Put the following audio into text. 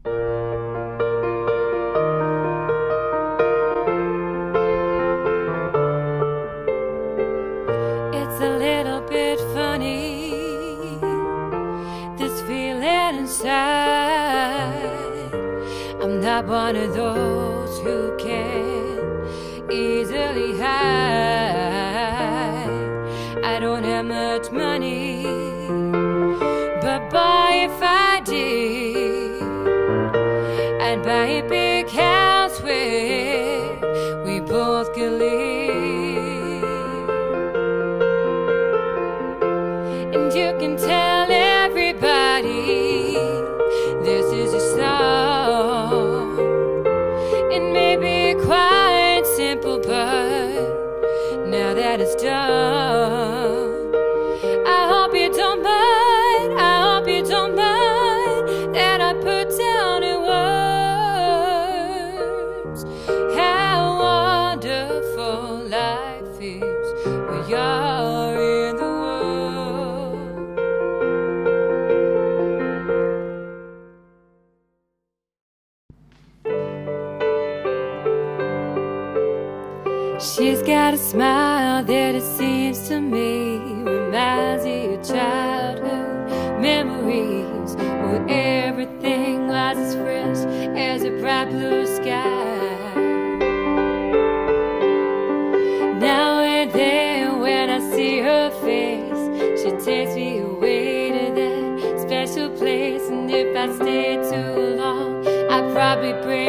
It's a little bit funny, this feeling inside. I'm not one of those who can easily hide. I don't have much money, but boy, if I did, I'd buy a big house where we both could live. And you can tell everybody this is a song. It may be quite simple, but now that it's done, I hope you don't mind, I hope you don't mind that I put down in words how wonderful life is when you're in the world. She's got a smile that it seems to me reminds you of childhood memories, where everything was as fresh as a bright blue sky. Now and then when I see her face, she takes me away to that special place. And if I stay too long, I'd probably break